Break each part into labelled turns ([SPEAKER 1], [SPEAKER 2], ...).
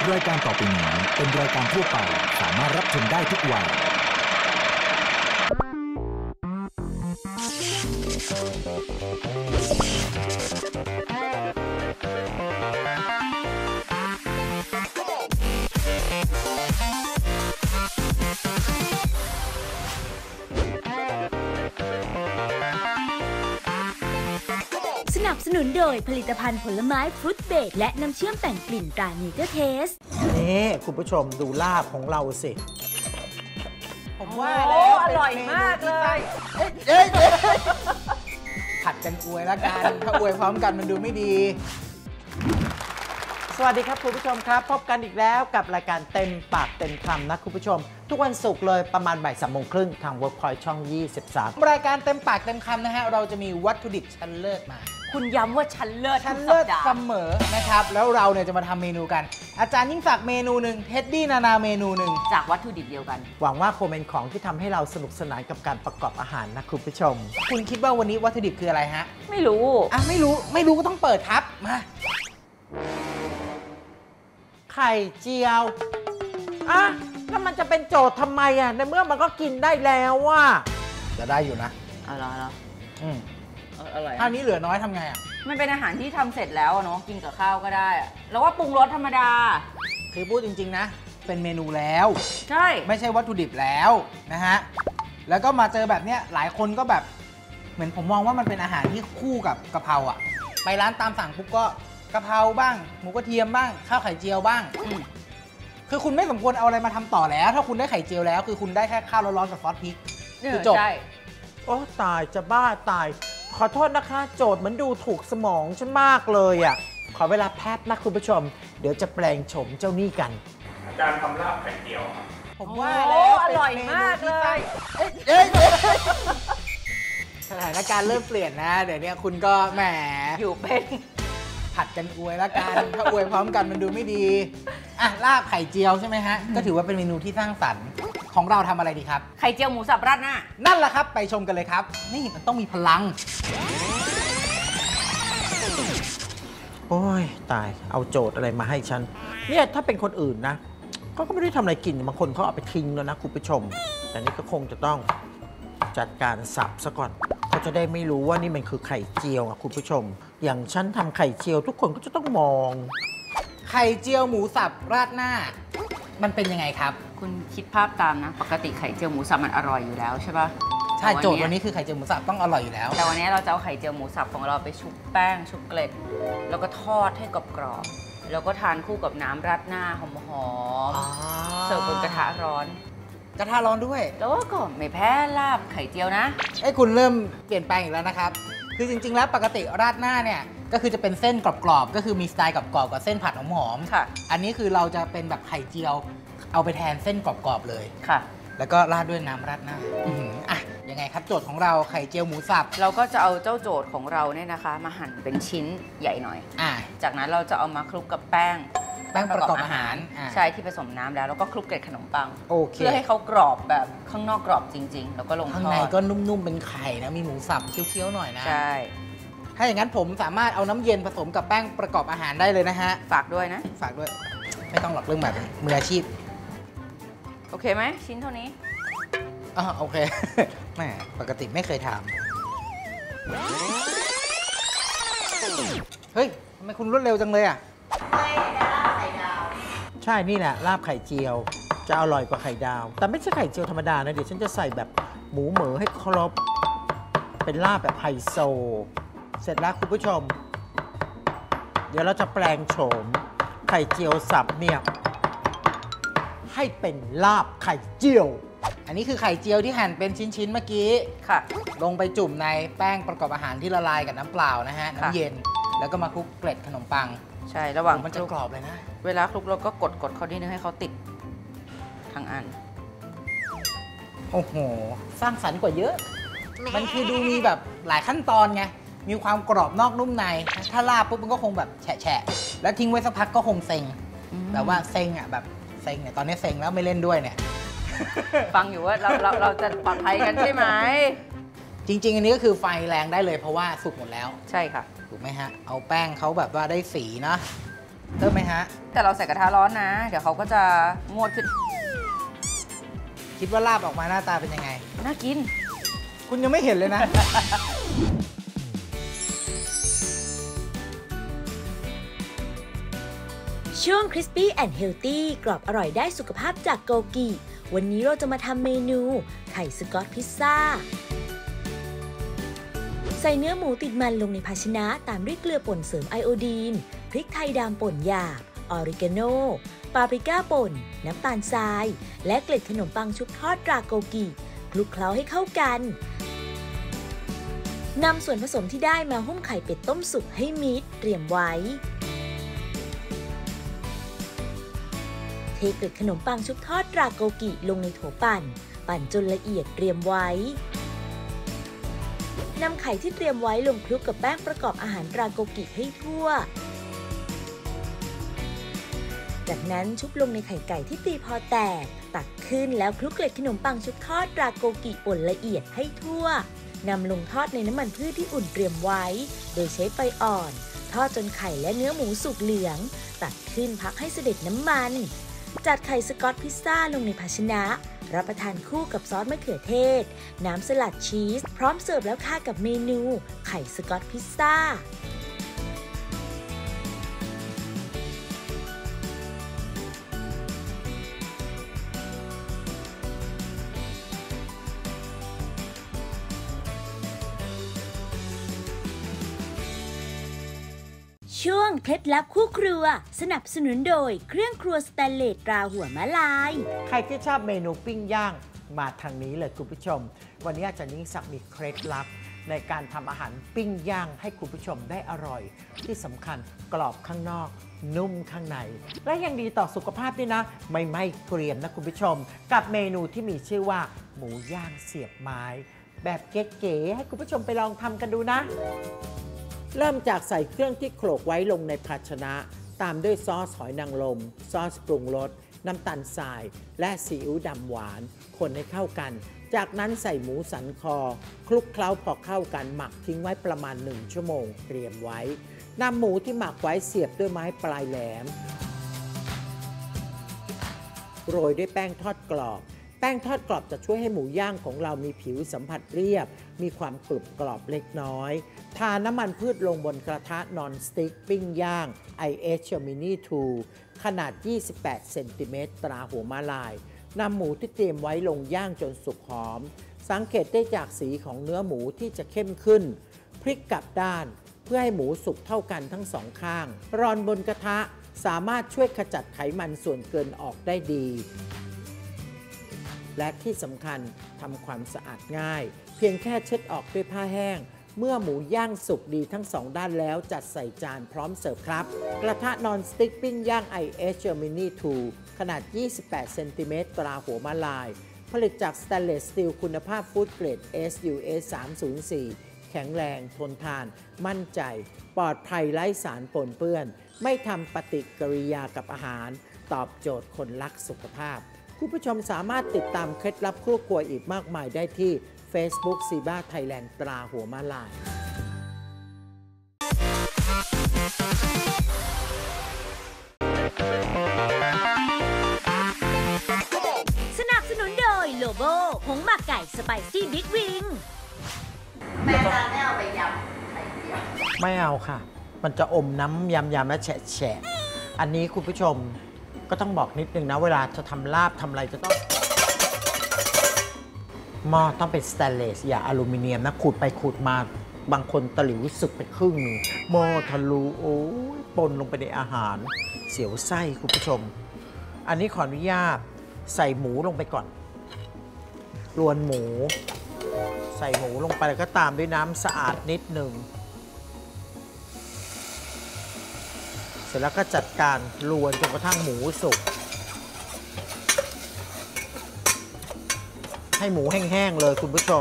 [SPEAKER 1] รายการต่อไปนี้เป็นรายการทั่วไปสามารถรับชมได้ทุกวัย
[SPEAKER 2] สนับสนุนโดยผลิตภัณฑ์ผลไม้ฟรุตเบรดและน้ำเชื่อมแต่งกลิ่นตราเนเจอร์เทส
[SPEAKER 3] นี่คุณผู้ชมดูลาบของเราสิผมว่า
[SPEAKER 4] แล้วอร่อยมากเลย
[SPEAKER 3] ผัดกันอวยละกันถ้าอวยพร้อมกันมันดูไม่ดีสวัสดีครับคุณผู้ชมครับพบกันอีกแล้วกับรายการเต็มปากเต็มคำนะคุณผู้ชมทุกวันศุกร์เลยประมาณบ่าย 3:30 นทาง Workpoint ช่อง 23รายการเต็มปากเต็มคำนะฮะเราจะมีวัตถุดิบชั้นเลิศมา
[SPEAKER 4] คุณย้ำว่าชั้นเลิศ
[SPEAKER 3] เสมอนะครับแล้วเราเนี่ยจะมาทำเมนูกันอาจารย์ยิ่งศักดิ์เมนูหนึ่งเท็ดดี้นานาเมนูหนึ่ง
[SPEAKER 4] จากวัตถุดิบเดียวกัน
[SPEAKER 3] หวังว่าคงเป็นของที่ทำให้เราสนุกสนานกับการประกอบอาหารนะคุณผู้ชมคุณคิดว่าวันนี้วัตถุดิบคืออะไรฮะ
[SPEAKER 4] ไม่รู้
[SPEAKER 3] ไม่รู้ก็ต้องเปิดครับมาไข่เจียวแล้วมันจะเป็นโจทย์ทำไมในเมื่อมันก็กินได้แล้วว่าจะได้อยู่นะ
[SPEAKER 4] อะไรอร่อย
[SPEAKER 3] อันนี้เหลือน้อยทำไง
[SPEAKER 4] มันเป็นอาหารที่ทำเสร็จแล้วเนาะกินกับข้าวก็ได้แล้วว่าปรุงรสธรรมดา
[SPEAKER 3] คือพูดจริงๆนะเป็นเมนูแล้ว
[SPEAKER 4] ใช่
[SPEAKER 3] ไม่ใช่วัตถุดิบแล้วนะฮะแล้วก็มาเจอแบบเนี้ยหลายคนก็แบบเหมือนผมมองว่ามันเป็นอาหารที่คู่กับกะเพราไปร้านตามสั่งปุ๊บก็กะเพราบ้างหมูกระเทียมบ้างข้าวไข่เจียวบ้างคือคุณไม่สมควรเอาอะไรมาทำต่อแล้วถ้าคุณได้ไข่เจียวแล้วคือคุณได้แค่ข้าวร้อนๆกับซอสพริกคือจบโอ้ตายจะบ้าตายขอโทษนะคะโจทย์มันดูถูกสมองฉันมากเลยขอเวลาแป๊บนะคุณผู้ชมเดี๋ยวจะแปลงโฉมเจ้านี่กัน
[SPEAKER 5] อาจารย์ทำลาบไข่เจียว
[SPEAKER 3] ผมว่าแล้ว
[SPEAKER 4] อร่อยมากเลย
[SPEAKER 3] สถานการณ์เริ่มเปลี่ยนนะเดี๋ยวนี้คุณก็แหม
[SPEAKER 4] อยู่เป็น
[SPEAKER 3] ผัดกันอวยละกันถ้าอวยพร้อมกันมันดูไม่ดีลาบไข่เจียวใช่ไหมฮะก็ถือว่าเป็นเมนูที่สร้างสรรค์ของเราทำอะไรดีครับ
[SPEAKER 4] ไข่เจียวหมูสับราดหน้า
[SPEAKER 3] นั่นแหละครับไปชมกันเลยครับนี่มันต้องมีพลังโอ้ยตายเอาโจทย์อะไรมาให้ฉันเนี่ยถ้าเป็นคนอื่นนะเขาก็ไม่ได้ทำอะไรกินบางคนเขาเอาไปทิ้งแล้วนะคุณผู้ชมแต่นี่ก็คงจะต้องจัดการสับซะก่อนเขาจะได้ไม่รู้ว่านี่มันคือไข่เจียวคุณผู้ชมอย่างฉันทำไข่เจียวทุกคนก็จะต้องมองไข่เจียวหมูสับราดหน้ามันเป็นยังไงครับ
[SPEAKER 4] คุณคิดภาพตามนะปกติไข่เจียวหมูสับมันอร่อยอยู่แล้วใช่ปะ
[SPEAKER 3] ใช่โจทย์วันนี้คือไข่เจียวหมูสับต้องอร่อยอยู่แล้ว
[SPEAKER 4] แต่วันนี้เราจะเอาไข่เจียวหมูสับของเราไปชุบแป้งชุบเกล็ดแล้วก็ทอดให้กรอบๆแล้วก็ทานคู่กับน้ำราดหน้าหอมๆเสิร์ฟบนกระทะร้อน
[SPEAKER 3] ด้วย
[SPEAKER 4] แล้วก็ไม่แพ้ลาบไข่เจียวนะ
[SPEAKER 3] คุณเริ่มเปลี่ยนแปลงอีกแล้วนะครับคือจริงๆแล้วปกติราดหน้าเนี่ยก็คือจะเป็นเส้นกรอบๆก็คือมีสไตล์กรอบๆกับเส้นผัดหอม
[SPEAKER 4] ๆค่ะ
[SPEAKER 3] อันนี้คือเราจะเป็นแบบไข่เจียวเอาไปแทนเส้นกรอบๆเลย
[SPEAKER 4] ค่ะ
[SPEAKER 3] แล้วก็ราดด้วยน้ำราดหน้ายังไงครับโจทย์ของเราไข่เจียวหมูสับ
[SPEAKER 4] เราก็จะเอาเจ้าโจทย์ของเราเนี่ยนะคะมาหั่นเป็นชิ้นใหญ่หน่อยจากนั้นเราจะเอามาคลุกกับแป้ง
[SPEAKER 3] ประกอบอาหาร
[SPEAKER 4] ใช่ที่ผสมน้ำแล้วก็คลุกเกล็ดขนมปัง
[SPEAKER 3] เ
[SPEAKER 4] พื่อให้เขากรอบแบบข้างนอกกรอบจริงๆแล้วก็ลงทอด
[SPEAKER 3] ข้างในก็นุ่มๆเป็นไข่นะมีหมูสับเคี้ยวๆหน่อยนะ
[SPEAKER 4] ใช่
[SPEAKER 3] ถ้าอย่างนั้นผมสามารถเอาน้ำเย็นผสมกับแป้งประกอบอาหารได้เลยนะฮะ
[SPEAKER 4] ฝากด้วยนะ
[SPEAKER 3] ฝากด้วยไม่ต้องหลอกเรื่องแบบมืออาชีพ
[SPEAKER 4] โอเคไหมชิ้นเท่านี้
[SPEAKER 3] โอเคแหมปกติไม่เคยทำเฮ้ยทำไมคุณรวดเร็วจังเลยใช่นี่แหละลาบไข่เจียวจะอร่อยกว่าไข่ดาวแต่ไม่ใช่ไข่เจียวธรรมดานะเดี๋ยวฉันจะใส่แบบหมูเหมือให้ครบเป็นลาบแบบไฮโซเสร็จแล้วคุณผู้ชมเดี๋ยวเราจะแปลงโฉมไข่เจียวสับเนี่ยให้เป็นลาบไข่เจียวอันนี้คือไข่เจียวที่หั่นเป็นชิ้นๆเมื่อกี้
[SPEAKER 4] ค่ะ
[SPEAKER 3] ลงไปจุ่มในแป้งประกอบอาหารที่ละลายกับน้ำเปล่านะฮะน้ำเย็นแล้วก็มาคลุกเกล็ดขนมปัง
[SPEAKER 4] ใช่ระหว่าง
[SPEAKER 3] มันจะกรอบเลยนะ
[SPEAKER 4] เวลาคลุกเราก็กดเขานิดนึงให้เขาติดทั้งอัน
[SPEAKER 3] โอ้โหสร้างสรรค์กว่าเยอะมันคือดูมีแบบหลายขั้นตอนไงมีความกรอบนอกนุ่มในถ้าลาบปุ๊บมันก็คงแบบแฉะแล้วทิ้งไว้สักพักก็คงเซ็งแต่ว่าเซ็งแบบเซ็งเนี่ยตอนนี้เซ็งแล้วไม่เล่นด้วยเนี่ย
[SPEAKER 4] ฟังอยู่ว่าเราจะปลอดภัยกันใช่ไหม
[SPEAKER 3] จริงๆอันนี้ก็คือไฟแรงได้เลยเพราะว่าสุกหมดแล้ว
[SPEAKER 4] ใช่ค่ะ
[SPEAKER 3] ถูกไหมฮะเอาแป้งเขาแบบว่าได้สีนะเติมไหมฮะ
[SPEAKER 4] แต่เราใส่กระทะร้อนนะ เดี๋ยวเขาก็จะงวดขึ้น
[SPEAKER 3] คิดว่าลาบออกมาหน้าตาเป็นยังไง
[SPEAKER 4] น่ากิน
[SPEAKER 3] คุณยังไม่เห็นเลยนะ
[SPEAKER 2] ช่วง Crispy and Healthy กรอบอร่อยได้สุขภาพจากโกกิ วันนี้เราจะมาทำเมนูไข่สก๊อตพิซซ่า ใส่เนื้อหมูติดมันลงในภาชนะตามด้วยเกลือป่นเสริมไอโอดีน พริกไทยดำป่นหยาบ ออริกาโน ปาปริก้าป่น น้ำตาลทราย และเกล็ดขนมปังชุบทอดตราโกกิ คลุกเคล้าให้เข้ากันนำส่วนผสมที่ได้มาหุ้มไข่เป็ดต้มสุกให้มิดเตรียมไว้เทเกล็ดขนมปังชุบทอดตราโกกิลงในโถปั่นจนละเอียดเตรียมไว้นำไข่ที่เตรียมไว้ลงคลุกกับแป้งประกอบอาหารตราโกกิให้ทั่วจากนั้นชุบลงในไข่ไก่ที่ตีพอแตกตักขึ้นแล้วคลุกเกล็ดขนมปังชุบทอดตราโกกิป่นละเอียดให้ทั่วนำลงทอดในน้ำมันพืชที่อุ่นเตรียมไว้โดยใช้ไฟอ่อนทอดจนไข่และเนื้อหมูสุกเหลืองตักขึ้นพักให้เสด็จน้ำมันจัดไข่สก๊อตพิซซ่าลงในภาชนะรับประทานคู่กับซอสมะเขือเทศน้ำสลัดชีสพร้อมเสิร์ฟแล้วค่ะกับเมนูไข่สก๊อตพิซซ่าช่วงเคล็ดลับคู่ครัวสนับสนุนโดยเครื่องครัวสแตนเลสตราหัวมะลาย
[SPEAKER 6] ใครที่ชอบเมนูปิ้งย่างมาทางนี้เลยคุณผู้ชมวันนี้อาจารย์ยิ่งศักดิ์มีเคล็ดลับในการทำอาหารปิ้งย่างให้คุณผู้ชมได้อร่อยที่สำคัญกรอบข้างนอกนุ่มข้างในและยังดีต่อสุขภาพด้วยนะไม่ไหม้เกรียมนะคุณผู้ชมกับเมนูที่มีชื่อว่าหมูย่างเสียบไม้แบบเก๋ๆให้คุณผู้ชมไปลองทำกันดูนะเริ่มจากใส่เครื่องที่โขลกไว้ลงในภาชนะตามด้วยซอสหอยนางรมซอสปรุงรสน้ำตาลทรายและซีอิ๊วดำหวานคนให้เข้ากันจากนั้นใส่หมูสันคอคลุกเคล้าพอเข้ากันหมักทิ้งไว้ประมาณ1 ชั่วโมงเตรียมไว้นำหมูที่หมักไว้เสียบด้วยไม้ปลายแหลมโรยด้วยแป้งทอดกรอบแป้งทอดกรอบจะช่วยให้หมูย่างของเรามีผิวสัมผัสเรียบมีความกรุบกรอบเล็กน้อยทาน้ำมันพืชลงบนกระทะนอนสติ๊กปิ้งย่าง IH Mini 2 ขนาด 28 เซนติเมตรตราหัวม้าลายนำหมูที่เตรียมไว้ลงย่างจนสุกหอมสังเกตได้จากสีของเนื้อหมูที่จะเข้มขึ้นพลิกกลับด้านเพื่อให้หมูสุกเท่ากันทั้งสองข้างร้อนบนกระทะสามารถช่วยขจัดไขมันส่วนเกินออกได้ดีและที่สำคัญทำความสะอาดง่ายเพียงแค่เช็ดออกด้วยผ้าแห้งเมื่อหมูย่างสุกดีทั้งสองด้านแล้วจัดใส่จานพร้อมเสิร์ฟครับกระทะนอนสติ๊กปิ้งย่าง IH Mini 2 ขนาด 28 เซนติเมตรตราหัวม้าลายผลิตจากสแตนเลสสตีลคุณภาพฟู้ดเกรด SUS 304แข็งแรงทนทานมั่นใจปลอดภัยไร้สารปนเปื้อนไม่ทำปฏิกิริยากับอาหารตอบโจทย์คนรักสุขภาพคุณผู้ชมสามารถติดตามเคล็ดลับครัวครัวอีกมากมายได้ที่ Facebook Siba Thailand ตราหัวม้าลาย
[SPEAKER 2] สนับสนุนโดยโลโบผงหมักไก่สไปซี่บิ๊กวิง
[SPEAKER 4] แม่จานไม่เอาไปยำไข่เจียว
[SPEAKER 6] ไม่เอาค่ะมันจะอมน้ำยำและแฉะอันนี้คุณผู้ชมก็ต้องบอกนิดนึงนะเวลาจะทำลาบทำอะไรจะต้องหม้อต้องเป็นสแตนเลสอย่าอลูมิเนียมนะขูดไปขูดมาบางคนตะหลิวสึกไปครึ่งหนึ่งหม้อทะลุโอ้ยปนลงไปในอาหารเสียวไส้คุณผู้ชมอันนี้ขออนุญาตใส่หมูลงไปก่อนรวนหมูใส่หมูลงไปแล้วก็ตามด้วยน้ำสะอาดนิดหนึ่งเสร็จแล้วก็จัดการรวนจนกระทั่งหมูสุกให้หมูแห้งๆเลยคุณผู้ชม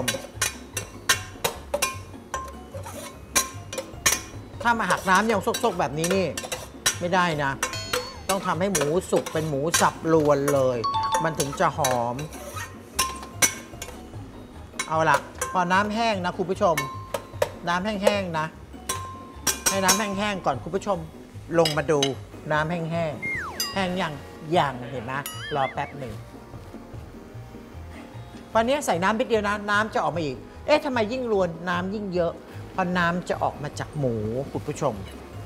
[SPEAKER 6] ถ้ามาหักน้ำยังซกๆแบบนี้นี่ไม่ได้นะต้องทำให้หมูสุกเป็นหมูสับรวนเลยมันถึงจะหอมเอาล่ะพอน้ำแห้งนะคุณผู้ชมน้ำแห้งๆนะให้น้ำแห้งๆก่อนคุณผู้ชมลงมาดูน้ำแห้งๆแห้งยังเห็นไหมรอแป๊บหนึ่งวันนี้ใส่น้ำนิดเดียวนะน้ำจะออกมาอีกเอ๊ะทำไมยิ่งรวนน้ำยิ่งเยอะเพราะน้ำจะออกมาจากหมูคุณผู้ชม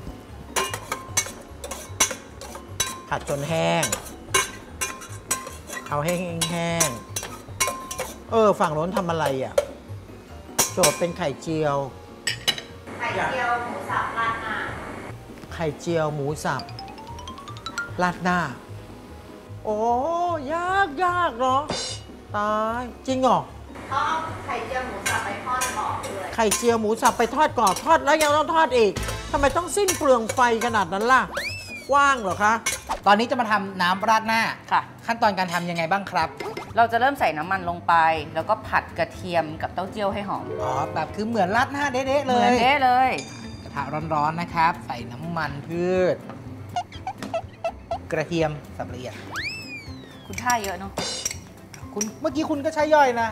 [SPEAKER 6] ผัดจนแห้งเอาให้แห้งฝั่งโน้นทำอะไรอ่ะโจทย์เป็นไข่เจียวไข่เจียวหมูสับราดหน้าไข่เจียวหมูสับราดหน้าโอ้ยากเนาะตายจริงเหรอเขาเอาไข่เจียวหมูสับไปทอดกรอบด้วยไข่เจียวหมูสับไปทอดกรอบทอดแล้วยังต้องทอดอีกทำไมต้องสิ้นเปลืองไฟขนาดนั้นล่ะว่างเหรอคะ
[SPEAKER 3] ตอนนี้จะมาทำน้ำราดหน้า
[SPEAKER 4] ค่ะ
[SPEAKER 3] ขั้นตอนการทำยังไงบ้างครับ
[SPEAKER 4] เราจะเริ่มใส่น้ำมันลงไป แล้วก็ผัดกระเทียมกับเต้าเจี้ยวให้หอม
[SPEAKER 3] แบบคือเหมือนราดหน้าเด๊ะๆเลย
[SPEAKER 4] เหมือนเด๊ะเลย
[SPEAKER 3] กระทะร้อนๆนะครับ ใส่น้ำมันพืชกระเทียมสับละเอียด
[SPEAKER 4] คุณท่าเยอะเนาะ
[SPEAKER 3] คุณเมื่อกี้คุณก็ใช้ย่อยนะ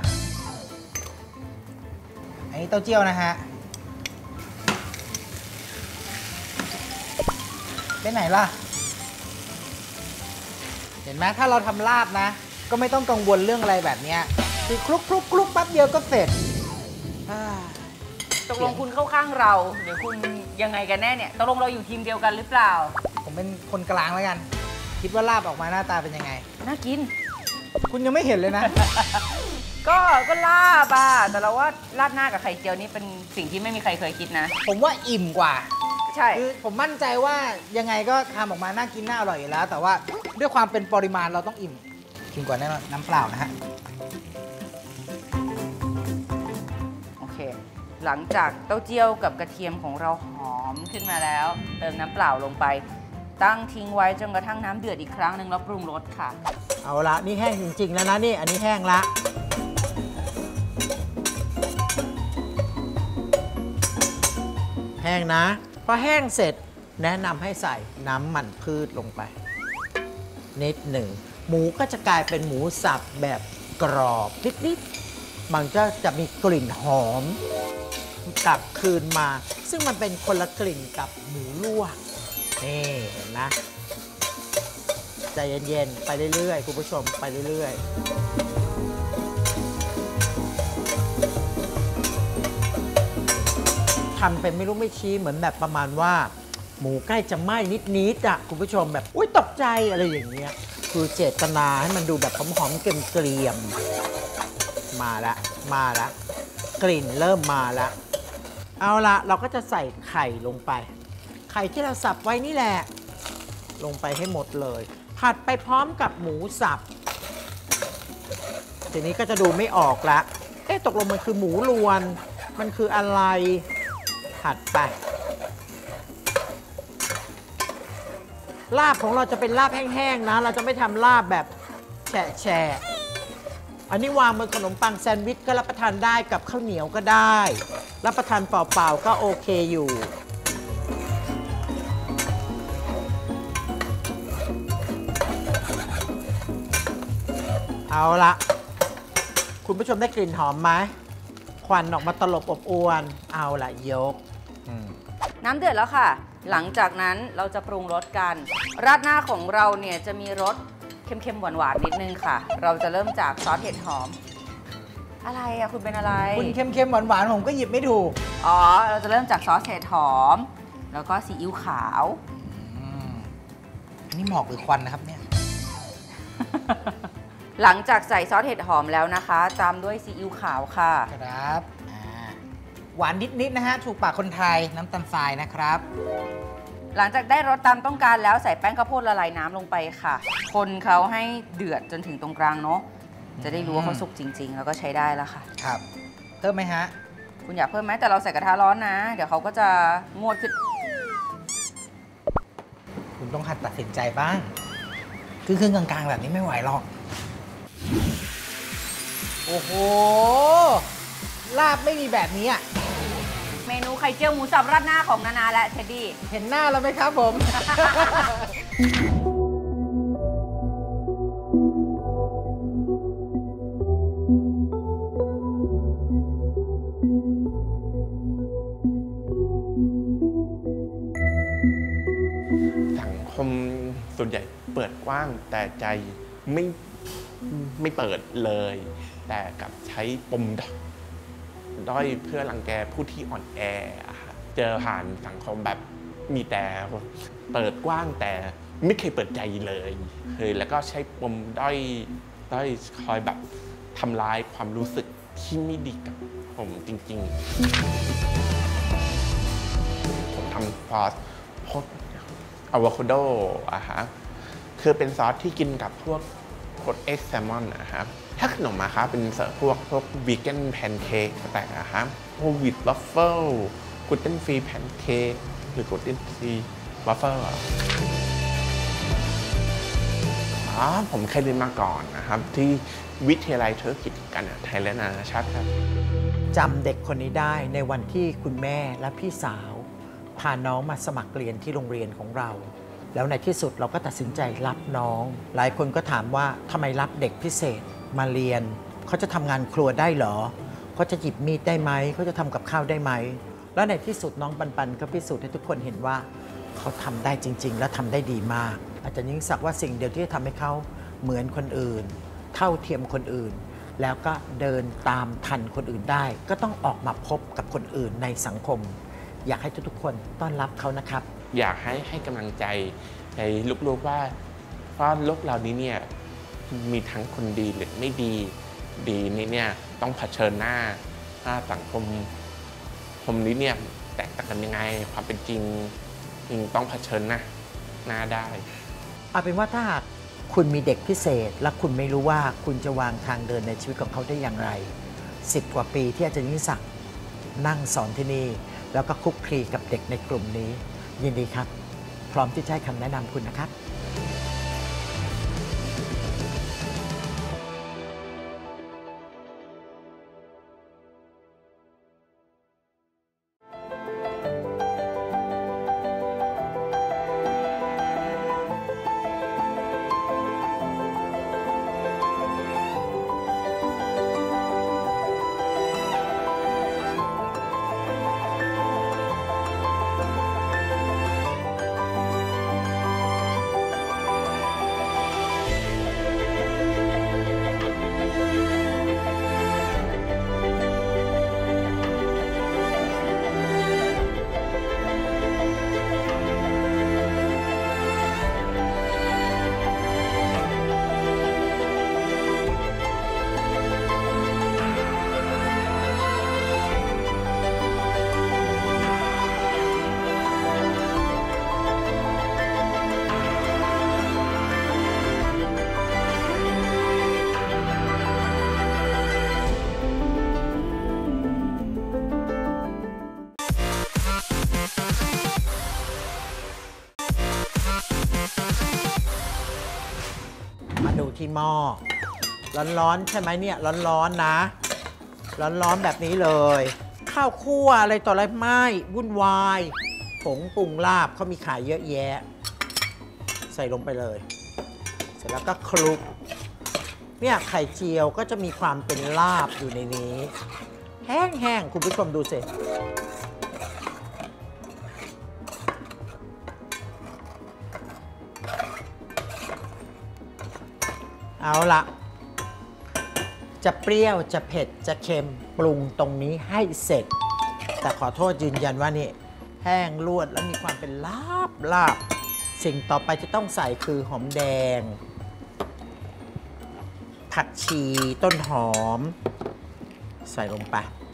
[SPEAKER 3] อันนี้เต้าเจี้ยวนะฮะไปไหนล่ะเห็นไหมถ้าเราทำลาบนะก็ไม่ต้องกังวลเรื่องอะไรแบบนี้คือคลุกแป๊บเดียวก็เสร็จ
[SPEAKER 4] ตกลงคุณเข้าข้างเราหรือคุณยังไงกันแน่เนี่ยตกลงเราอยู่ทีมเดียวกันหรือเปล่า
[SPEAKER 3] ผมเป็นคนกลางแล้วกันคิดว่าลาบออกมาหน้าตาเป็นยังไง
[SPEAKER 4] น่ากิน
[SPEAKER 3] คุณยังไม่เห็นเลยนะ
[SPEAKER 4] ก็ลาบอ่ะแต่เราว่าราดหน้ากับไข่เจียวนี่เป็นสิ่งที่ไม่มีใครเคยคิดนะ
[SPEAKER 3] ผมว่าอิ่มกว่า
[SPEAKER 4] ใช่
[SPEAKER 3] คือผมมั่นใจว่ายังไงก็ทำออกมาน่ากินน่าอร่อยอยู่แล้วแต่ว่าด้วยความเป็นปริมาณเราต้องอิ่มกว่าแน่นอนน้ำเปล่านะฮะ
[SPEAKER 4] โอเคหลังจากเต้าเจี้ยวกับกระเทียมของเราหอมขึ้นมาแล้วเติมน้ำเปล่าลงไปตั้งทิ้งไว้จนกระทั่งน้ำเดือดอีกครั้งหนึ่งแล้วปรุงรสค่ะ
[SPEAKER 6] เอาละนี่แห้งจริงๆแล้วนะนี่อันนี้แห้งละแห้งนะพอแห้งเสร็จแนะนำให้ใส่น้ำมันพืชลงไปนิดหนึ่งหมูก็จะกลายเป็นหมูสับแบบกรอบนิดๆมันจะมีกลิ่นหอมกลับคืนมาซึ่งมันเป็นคนละกลิ่นกับหมูลวกนี่เห็นนะใจเย็นๆไปเรื่อยๆคุณผู้ชมไปเรื่อยๆทำเป็นไม่รู้ไม่ชี้เหมือนแบบประมาณว่าหมูใกล้จะไหม้นิดๆอ่ะคุณผู้ชมแบบอุ้ยตกใจอะไรอย่างเงี้ยคือเจตนาให้มันดูแบบหอมๆเกรียมๆมาละกลิ่นเริ่มมาละเอาละเราก็จะใส่ไข่ลงไปไข่ที่เราสับไว้นี่แหละลงไปให้หมดเลยผัดไปพร้อมกับหมูสับทีนี้ก็จะดูไม่ออกละตกลงมันคือหมูรวนมันคืออะไรผัดไปลาบของเราจะเป็นลาบแห้งๆนะเราจะไม่ทำลาบแบบแฉะอันนี้วางบนขนมปังแซนด์วิชก็รับประทานได้กับข้าวเหนียวก็ได้รับประทานเปล่าๆก็โอเคอยู่เอาละคุณผู้ชมได้กลิ่นหอมไหมควันออกมาตลบอบอวนเอาละยก
[SPEAKER 4] น้ำเดือดแล้วค่ะหลังจากนั้นเราจะปรุงรสกันราดหน้าของเราเนี่ยจะมีรสเค็มๆหวานๆนิดนึงค่ะเราจะเริ่มจากซอสเห็ดหอมอะไรอะคุณเป็นอะไร
[SPEAKER 3] คุณเค็มๆหวานๆผมก็หยิบไม่ถูก
[SPEAKER 4] เราจะเริ่มจากซอสเห็ดหอมแล้วก็ซีอิ๊วขาว
[SPEAKER 3] นี่หมอกหรือควันนะครับเนี่ย
[SPEAKER 4] หลังจากใส่ซอสเห็ดหอมแล้วนะคะตามด้วยซีอิ๊วขาวค่ะ
[SPEAKER 3] ครับหวานนิดๆนะฮะถูกปากคนไทยน้ำตาลทรายนะครับ
[SPEAKER 4] หลังจากได้รสตามต้องการแล้วใส่แป้งข้าวโพดละลายน้ำลงไปค่ะคนเขาให้เดือดจนถึงตรงกลางเนาะจะได้รู้ว่าเขาสุกจริงๆแล้วก็ใช้ได้แล้วค่ะ
[SPEAKER 3] ครับเพิ่มไหมฮะ
[SPEAKER 4] คุณอยากเพิ่มไหมแต่เราใส่กระทะร้อนนะเดี๋ยวเขาก็จะงวดขึ้น
[SPEAKER 3] คุณต้องหัดตัดสินใจบ้างคือครึ่งกลางๆแบบนี้ไม่ไหวหรอกโอ้โหลาบไม่มีแบบนี้อะ
[SPEAKER 4] เมนูไข่เจียวหมูสับราดหน้าของนานาและเท็ดดี้
[SPEAKER 3] เห็นหน้าแล้วไหมครับผม อย่าง
[SPEAKER 7] สังคมส่วนใหญ่เปิดกว้างแต่ใจไม่เปิดเลย แต่กับใช้ปมด้อยเพื่อรังแกผู้ที่อ่อนแอเจอผ่านสังคมแบบมีแต่เปิดกว้างแต่ไม่เคยเปิดใจเลยแล้วก็ใช้ปมด้อยคอยแบบทำลายความรู้สึกที่ไม่ดีกับผมจริงๆผมทำซอสอะโวคาโดคือเป็นซอสที่กินกับพวกเอ็กแซลมอนนะครับถ้าขนมมาครับเป็นพวกวีแกนแพนเค้กแต่นะครับพวกวิดวัฟเฟิลกลูเตนฟรีแพนเค้กหรือกลูเตนฟรีวัฟเฟิลผมเคยเรียนมาก่อนนะครับที่วิทยาลัยธุรกิจการไทยและนานาชาติครับ
[SPEAKER 6] จำเด็กคนนี้ได้ในวันที่คุณแม่และพี่สาวพาน้องมาสมัครเรียนที่โรงเรียนของเราแล้วในที่สุดเราก็ตัดสินใจรับน้องหลายคนก็ถามว่าทำไมรับเด็กพิเศษมาเรียนเขาจะทำงานครัวได้เหรอเขาจะหยิบมีดได้ไหมเขาจะทำกับข้าวได้ไหมแล้วในที่สุดน้องปันก็พิสูจน์ให้ทุกคนเห็นว่าเขาทำได้จริงๆและทำได้ดีมากอาจารย์ยิ่งศักดิ์ว่าสิ่งเดียวที่จะทำให้เขาเหมือนคนอื่นเท่าเทียมคนอื่นแล้วก็เดินตามทันคนอื่นได้ก็ต้องออกมาพบกับคนอื่นในสังคมอยากให้ทุกๆคนต้อนรับเขานะครับ
[SPEAKER 7] อยากให้กำลังใจในลูกๆว่าโลกเรานี้เนี่ยมีทั้งคนดีหรือไม่ดีนี้เนี่ยต้องเผชิญหน้าสังคมนี้เนี่ยแตกต่างกันยังไงความเป็นจริงต้องเผชิญหน้าได้
[SPEAKER 6] เอาเป็นว่าถ้าหากคุณมีเด็กพิเศษและคุณไม่รู้ว่าคุณจะวางทางเดินในชีวิตของเขาได้อย่างไร10 กว่าปีที่อาจารย์ยิ่งศักดิ์นั่งสอนที่นี่แล้วก็คลุกคลีกับเด็กในกลุ่มนี้ยินดีครับพร้อมที่จะให้คำแนะนำคุณนะครับมาดูที่หม้อร้อนๆใช่ไหมเนี่ยร้อนๆนะร้อนๆแบบนี้เลยข้าวคั่วอะไรต่ออะไรไม่วุ่นวายผงปรุงลาบเขามีขายเยอะแยะใส่ลงไปเลยเสร็จแล้วก็คลุกเนี่ยไข่เจียวก็จะมีความเป็นลาบอยู่ในนี้แห้งๆคุณผู้ชมดูสิเอาละจะเปรี้ยวจะเผ็ดจะเค็มปรุงตรงนี้ให้เสร็จแต่ขอโทษยืนยันว่านี่แห้งลวดแล้วมีความเป็นลาบสิ่งต่อไปจะต้องใส่คือหอมแดงผักชีต้นหอมใส่ลงไป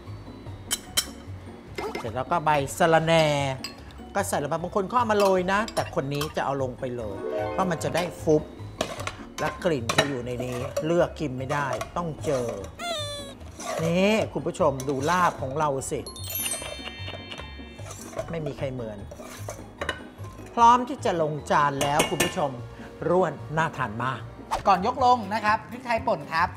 [SPEAKER 6] เสร็จแล้วก็ใบสะระแหน่ก็ใส่ลงไปบางคนเขาเอามาโรยนะแต่คนนี้จะเอาลงไปเลยเพราะมันจะได้ฟุบและกลิ่นจะอยู่ในนี้เลือกกินไม่ได้ต้องเจอนี่คุณผู้ชมดูลาบของเราสิไม่มีใครเหมือนพร้อมที่จะลงจานแล้วคุณผู้ชมร่วนน่าทานมาก
[SPEAKER 3] ก่อนยกลงนะครับพริกไทยป่นครับ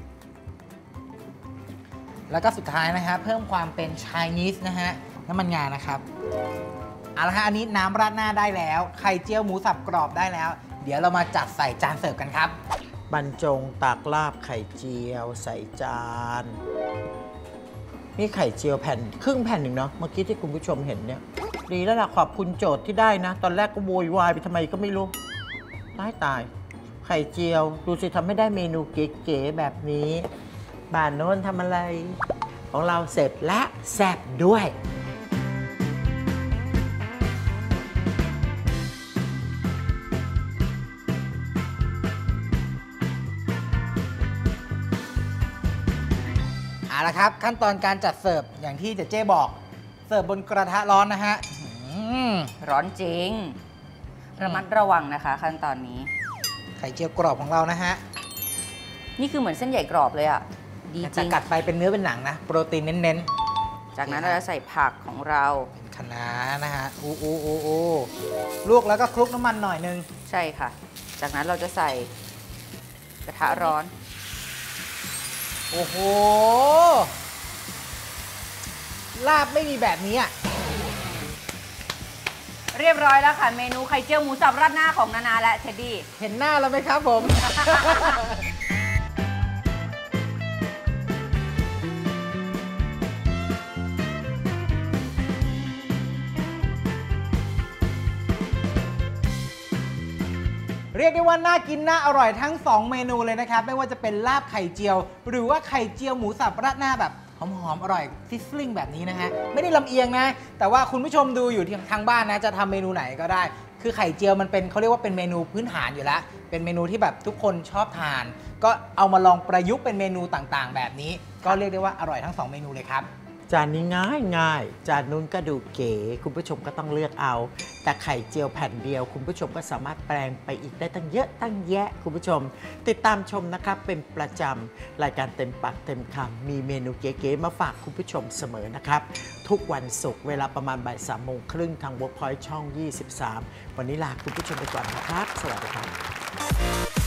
[SPEAKER 3] แล้วก็สุดท้ายนะครับเพิ่มความเป็นไชนีสนะฮะน้ำมันงานะครับเอาละฮะอันนี้น้ำราดหน้าได้แล้วไข่เจียวหมูสับกรอบได้แล้วเดี๋ยวเรามาจัดใส่จานเสิร์ฟกันครับ
[SPEAKER 6] บรรจงตักลาบไข่เจียวใส่จานนี่ไข่เจียวแผ่นครึ่งแผ่นหนึ่งเนาะเมื่อกี้ที่คุณผู้ชมเห็นเนี่ยดีแล้วล่ะขอบคุณโจทย์ที่ได้นะ ตอนแรกก็โวยวายไปทำไมก็ไม่รู้ตายไข่เจียวดูสิทำให้ได้เมนูเก๋ๆแบบนี้บ้านโน้นทำอะไรของเราเสร็จและแซ่บด้วย
[SPEAKER 3] เอาละครับขั้นตอนการจัดเสิร์ฟอย่างที่เจ๊บอกเสิร์ฟบนกระทะร้อนนะฮะ
[SPEAKER 4] ร้อนจริงระมัดระวังนะคะขั้นตอนนี้
[SPEAKER 3] ไข่เจียวกรอบของเรานะฮะ
[SPEAKER 4] นี่คือเหมือนเส้นใหญ่กรอบเลยอ่ะดีจริง
[SPEAKER 3] กัดไปเป็นเนื้อเป็นหนังนะโปรตีนเน้น
[SPEAKER 4] ๆจากนั้นเราจะใส่ผักของเรา
[SPEAKER 3] เป็นคะน้านะฮะลวกแล้วก็คลุกน้ำมันหน่อยนึง
[SPEAKER 4] ใช่ค่ะจากนั้นเราจะใส่กระทะร้อน
[SPEAKER 3] โอ้โหลาบไม่มีแบบนี้อ่ะ
[SPEAKER 4] เรียบร้อยแล้วค่ะเมนูไข่เจียวหมูสับราดหน้าของนานาและเท็ดดี้
[SPEAKER 3] เห็นหน้าแล้วไหมครับผม เรียกได้ว่าน่ากินน่าอร่อยทั้ง2เมนูเลยนะครับไม่ว่าจะเป็นลาบไข่เจียวหรือว่าไข่เจียวหมูสับราดหน้าแบบหอมๆอร่อยซิสลิงแบบนี้นะฮะไม่ได้ลำเอียงนะแต่ว่าคุณผู้ชมดูอยู่ทางบ้านนะจะทำเมนูไหนก็ได้คือไข่เจียวมันเป็นเขาเรียกว่าเป็นเมนูพื้นฐานอยู่แล้วเป็นเมนูที่แบบทุกคนชอบทานก็เอามาลองประยุกต์เป็นเมนูต่างๆแบบนี้ก็เรียกได้ว่าอร่อยทั้ง2เมนูเลยครับ
[SPEAKER 6] จานนี้ง่ายจานนู้นก็ดูเก๋คุณผู้ชมก็ต้องเลือกเอาแต่ไข่เจียวแผ่นเดียวคุณผู้ชมก็สามารถแปลงไปอีกได้ตั้งเยอะตั้งแยะคุณผู้ชมติดตามชมนะครับเป็นประจำรายการเต็มปากเต็มคำมีเมนูเก๋ๆมาฝากคุณผู้ชมเสมอนะครับทุกวันศุกร์เวลาประมาณบ่าย3:30ทาง Workpoint ช่อง 23วันนี้ลาคุณผู้ชมไปก่อนนะครับสวัสดีครับ